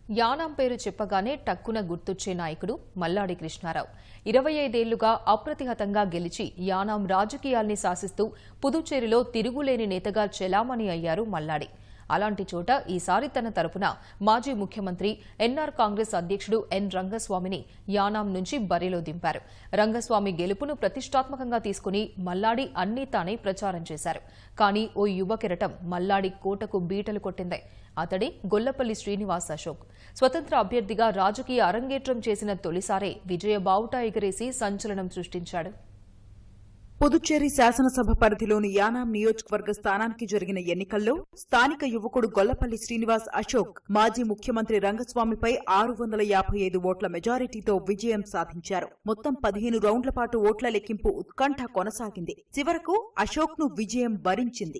యానాం పేరు చెప్పగానే టక్కున గుర్తొచ్చే నాయకుడు మల్లాడి కృష్ణారావు. 25 ఏళ్లుగా అప్రతిహతంగా గెలిచి యానాం రాజకీయాల్ని శాసిస్తూ పుదుచ్చేరిలో తిరుగులేని నేతగా చెలామణి అయ్యారు మల్లాడి. అలాంటి చోట ఈసారి తన తరపున మాజీ ముఖ్యమంత్రి ఎన్ఆర్ కాంగ్రెస్ అధ్యక్షుడు ఎన్ రంగస్వామిని యానాం నుంచి బరిలో దింపారు. రంగస్వామి గెలుపును ప్రతిష్టాత్మకంగా తీసుకుని మల్లాడి అన్నీ తానే ప్రచారం చేశారు. కానీ ఓ యువ కెరటం మల్లాడి కోటకు బీటలు కొట్టింది. అతడి గొల్లపల్లి శ్రీనివాస్ అశోక్. స్వతంత్ర అభ్యర్థిగా రాజకీయ అరంగేట్రం చేసిన తొలిసారే విజయ బావుటా ఎగరేసి సంచలనం సృష్టించాడు. పుదుచ్చేరి శాసనసభ పరిధిలోని యానాం నియోజకవర్గ స్థానానికి జరిగిన ఎన్నికల్లో స్థానిక యువకుడు గొల్లపల్లి శ్రీనివాస్ అశోక్ మాజీ ముఖ్యమంత్రి రంగస్వామిపై 655 ఓట్ల మెజారిటీతో విజయం సాధించారు. మొత్తం 15 రౌండ్ల పాటు ఓట్ల లెక్కింపు ఉత్కంఠ కొనసాగింది. చివరకు అశోక్ ను విజయం వరించింది.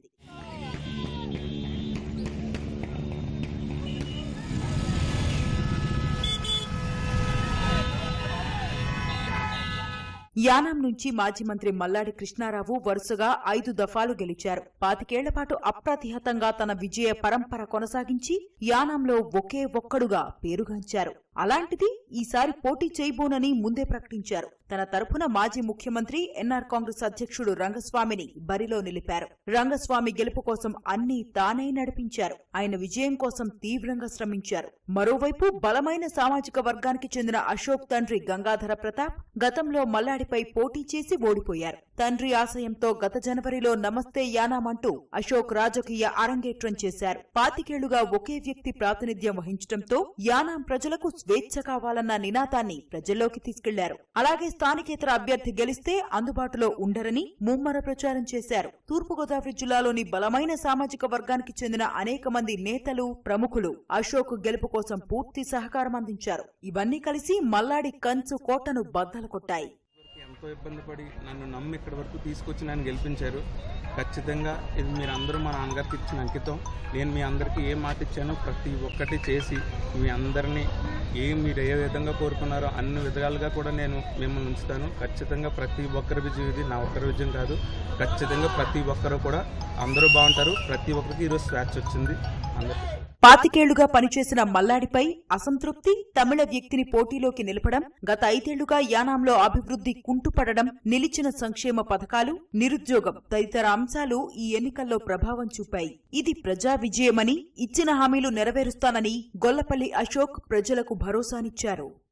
యానాం నుంచి మాజీ మంత్రి మల్లాడి కృష్ణారావు వరుసగా 5 దఫాలు గెలిచారు. 25 ఏళ్ల పాటు అప్రతిహతంగా తన విజయ పరంపర కొనసాగించి యానాంలో ఒకే ఒక్కడుగా పేరుగాంచారు. అలాంటిది ఈసారి పోటీ చేయబోనని ముందే ప్రకటించారు. తన తరపున మాజీ ముఖ్యమంత్రి ఎన్ఆర్ కాంగ్రెస్ అధ్యక్షుడు రంగస్వామిని బరిలో నిలిపారు. రంగస్వామి గెలుపు కోసం అన్నీ తానే నడిపించారు. ఆయన విజయం కోసం తీవ్రంగా శ్రమించారు. మరోవైపు బలమైన సామాజిక వర్గానికి చెందిన అశోక్ తండ్రి గంగాధర ప్రతాప్ గతంలో మల్లాడిపై పోటీ చేసి ఓడిపోయారు. తండ్రి ఆశయంతో గత జనవరిలో నమస్తే యానాం అంటూ అశోక్ రాజకీయ అరంగేట్రం చేశారు. 25 ఏళ్లుగా ఒకే వ్యక్తి ప్రాతినిధ్యం వహించడంతో యానాం ప్రజలకు స్వేచ్ఛ కావాలన్న నినాదాన్ని ప్రజల్లోకి తీసుకెళ్లారు. అలాగే స్థానికేతర అభ్యర్థి గెలిస్తే అందుబాటులో ఉండరని ముమ్మర ప్రచారం చేశారు. తూర్పుగోదావరి జిల్లాలోని బలమైన సామాజిక వర్గానికి చెందిన అనేక మంది నేతలు, ప్రముఖులు అశోక్ గెలుపు కోసం పూర్తి సహకారం అందించారు. ఇవన్నీ కలిసి మల్లాడి కంచు కోటను బద్దలు కొట్టాయి. ఎంతో ఇబ్బంది పడి నన్ను నమ్మి ఇక్కడి వరకు తీసుకొచ్చి నన్ను గెలిపించారు. ఖచ్చితంగా ఇది మీరందరూ మా నాన్నగారికి ఇచ్చిన అంకితం. నేను మీ అందరికీ ఏ మాట ఇచ్చానో ప్రతి ఒక్కటి చేసి మీ అందరినీ మీరు ఏ విధంగా కోరుకున్నారో అన్ని విధాలుగా కూడా నేను మిమ్మల్ని ఉంచుతాను. ఖచ్చితంగా ప్రతి ఒక్కరి విజయం ఇది నా ఒక్కరి విజయం కాదు. ఖచ్చితంగా ప్రతి ఒక్కరు కూడా అందరూ బాగుంటారు. ప్రతి ఒక్కరికి ఈరోజు స్వేచ్ఛ వచ్చింది. అందరూ 25 ఏళ్లుగా పనిచేసిన మల్లాడిపై అసంతృప్తి, తమిళ వ్యక్తిని పోటీలోకి నిలపడం, గత 5 ఏళ్లుగా యానాంలో అభివృద్ధి కుంటుపడడం, నిలిచిన సంక్షేమ పథకాలు, నిరుద్యోగం తదితర అంశాలు ఈ ఎన్నికల్లో ప్రభావం చూపాయి. ఇది ప్రజా విజయమని, ఇచ్చిన హామీలు నెరవేరుస్తానని గొల్లపల్లి అశోక్ ప్రజలకు భరోసానిచ్చారు.